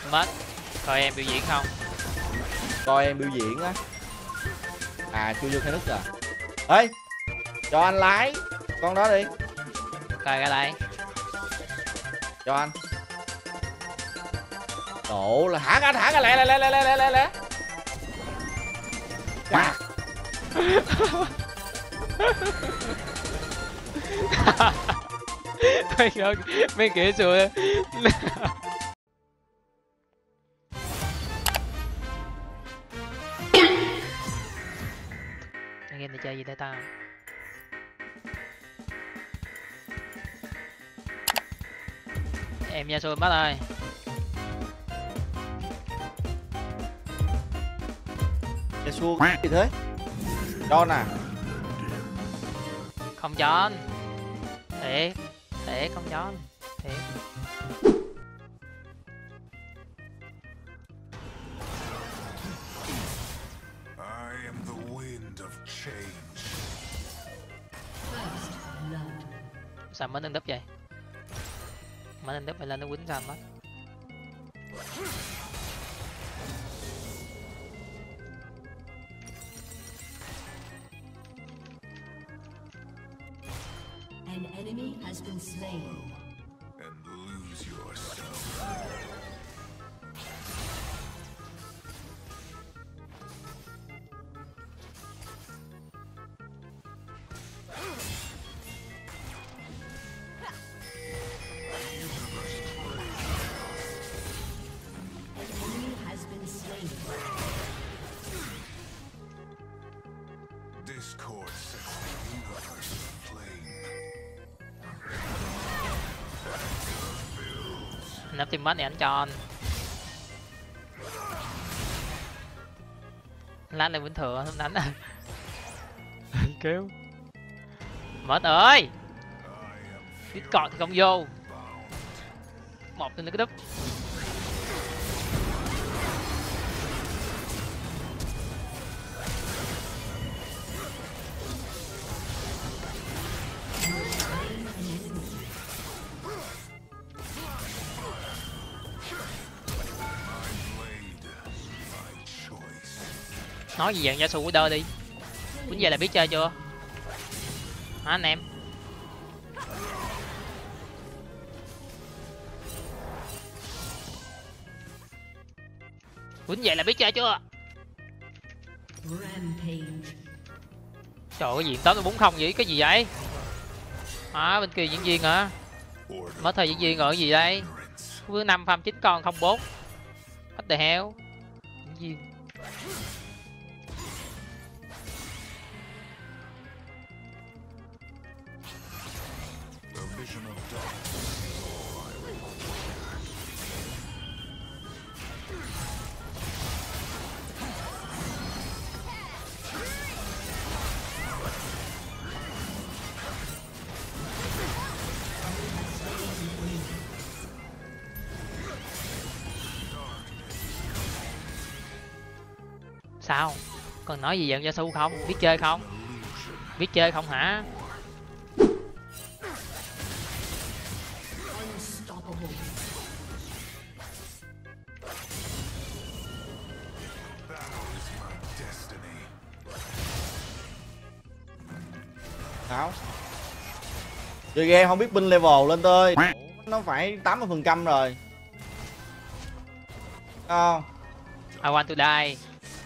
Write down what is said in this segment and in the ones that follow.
Mất. Coi em biểu diễn không? Coi em biểu diễn á. À chưa vô khai nút à. Ê, cho anh lái con đó đi. Coi ra đây. Cho anh. Độ là thả ra lẹ. Quạt. Mấy kiểu xui. Anh em thì chơi gì đây tao? Em Yasuo mất rồi. Yasuo gì thế? John à? Không John. Thiệt không John. Thiệt. Sao mới nâng đúp vậy? Mới nâng đúp vậy lên nó quýnh sao mất? An enemy has been slain. And lose yourself. An enemy has been slain. Discord sets the universe aflame. Nấp team mất này anh cho anh. Lát lên bình thừa không đánh à. Kêu mất ơi. Discord thì không vô. Một tên cái đúp. Nói gì dạng Yasuo của đơ đi. Quýnh về là biết chơi chưa? Hả anh em? Quýnh về là biết chơi chưa? Trời ơi, cái gì 840 vậy? Cái gì vậy? À, bên kia diễn viên hả? Mất thời diễn viên rồi cái gì đây? Vương 5 farm 9 con 04. What the hell? Diễn viên. Sao? Còn nói gì dạng Yasuo không? Biết chơi không? Biết chơi không hả? Sao? Chơi game không biết pin level lên tơi. Nó phải 80% rồi. Không? I want to die.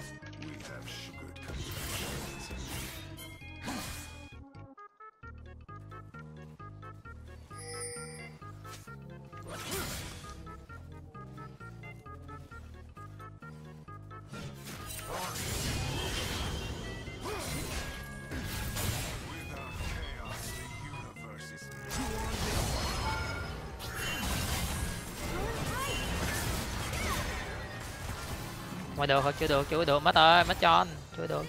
Ngoài được không? Chưa được, mất ơi, mất cho anh. Chưa được.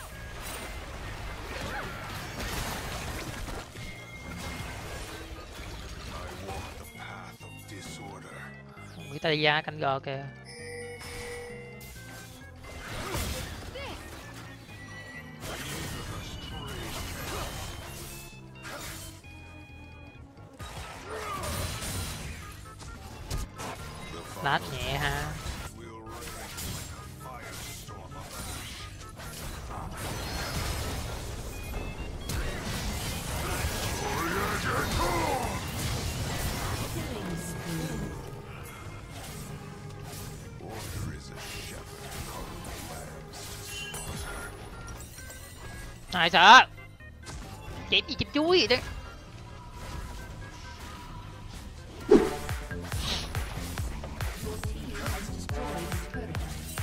Người ta đi ra canh gờ kìa. Lát nhẹ ha. will rain like a firestorm of Killing spree. Order is a shepherd calling the lambs to slaughter. Ai sợ. Chém gì chém chuối vậy đấy. Has destroyed a turret.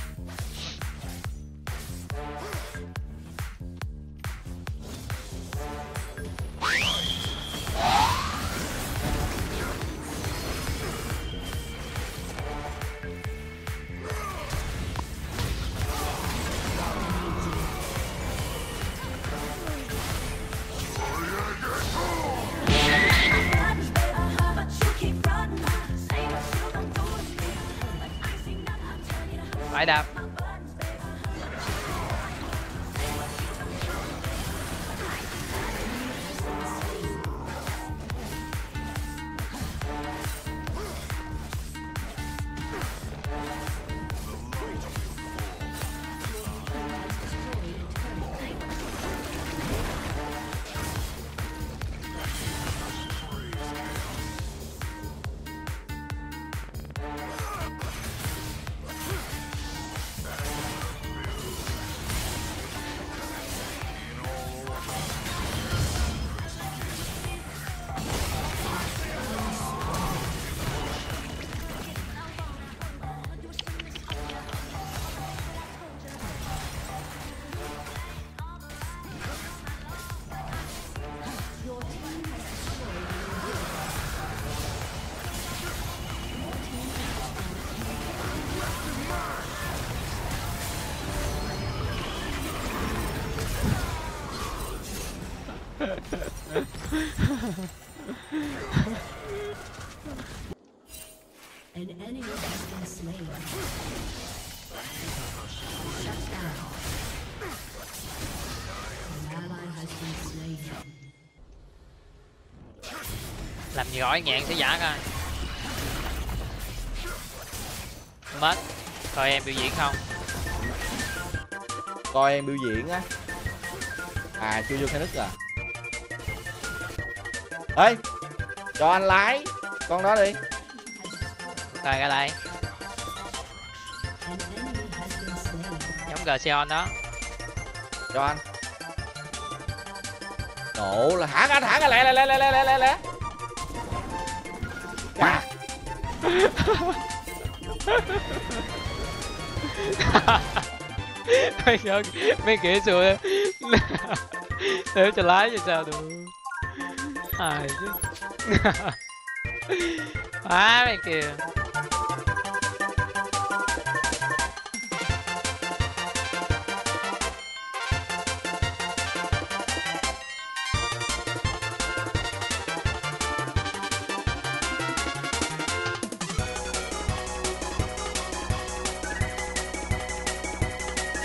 Phải đạp. An enemy has been slain. Shut down. An ally has been slain. Làm gì gói nhạn sẽ giả coi. Mất. Coi em biểu diễn không? Coi em biểu diễn á. À chưa vô khai nứt à. Ê, cho anh lái con đó đi. Coi ra đây. An enemy has been slain. Giống Gseon đó. Cho anh. Nổ là thả ra lẹ lẹ. Wow. Mấy kỹ sùa để cho lái cho sao được. Ai chứ. Quá mày kìa.